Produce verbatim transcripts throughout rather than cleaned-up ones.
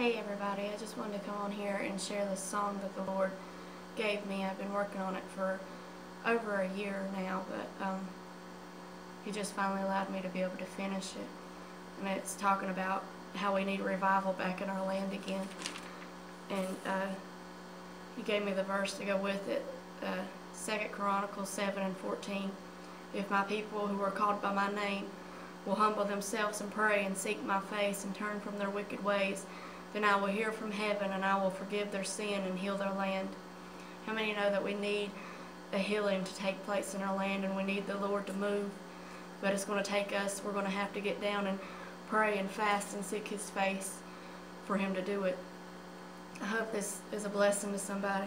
Hey everybody, I just wanted to come on here and share this song that the Lord gave me. I've been working on it for over a year now, but um, He just finally allowed me to be able to finish it. And it's talking about how we need revival back in our land again. And uh, He gave me the verse to go with it, uh, Second Chronicles seven and fourteen. If my people who are called by my name will humble themselves and pray and seek my face and turn from their wicked ways, then I will hear from heaven and I will forgive their sin and heal their land. How many know that we need a healing to take place in our land, and we need the Lord to move? But it's going to take us, we're going to have to get down and pray and fast and seek His face for Him to do it. I hope this is a blessing to somebody.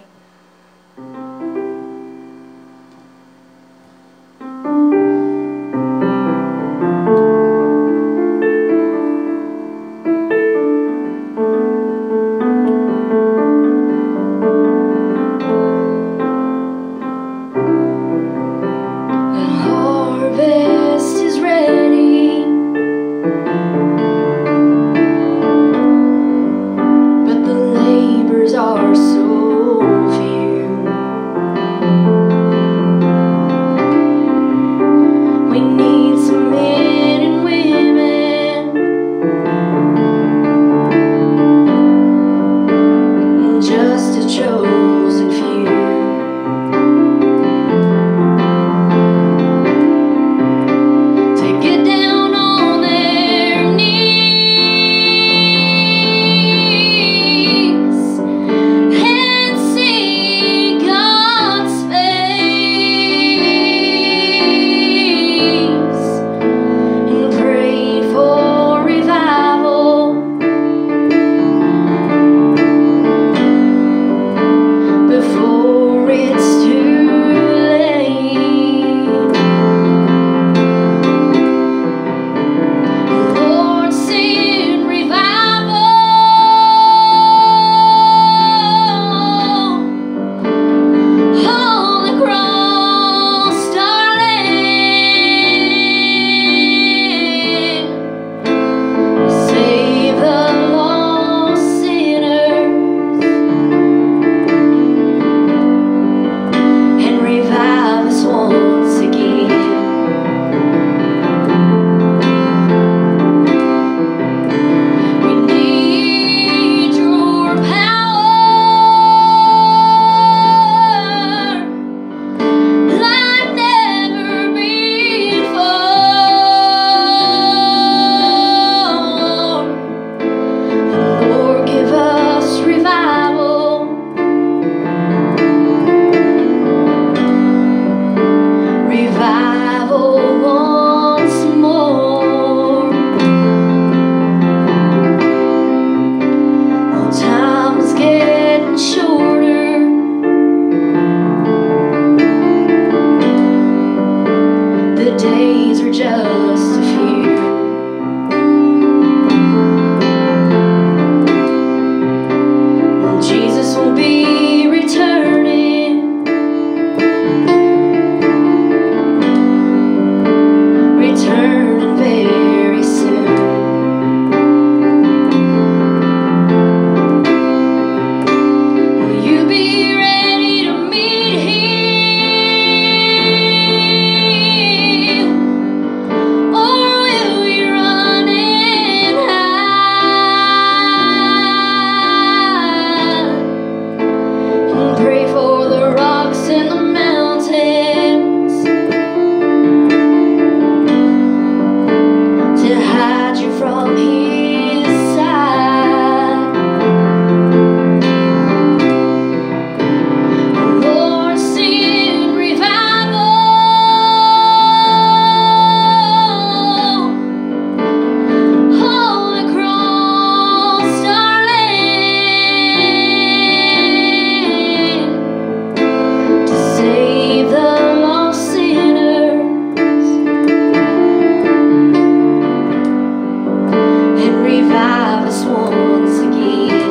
Are so few. We need some men and women, just a chosen few, to get down on their knees and see God's face, and pray for revival before it's too late. Lord, send revival all across our land. Save the lost sinners and revive us once again. We need your power like never before. Lord, give us revival, revival once more. Well, time's getting shorter, the days are just a few. Well, Jesus will be returning, returning very soon. Will you be ready to meet Him, or will we run and hide and pray for the rocks and the mountains to hide you from His sight? Lord, send revival all across our land, to save the lost sinners and revive us once again.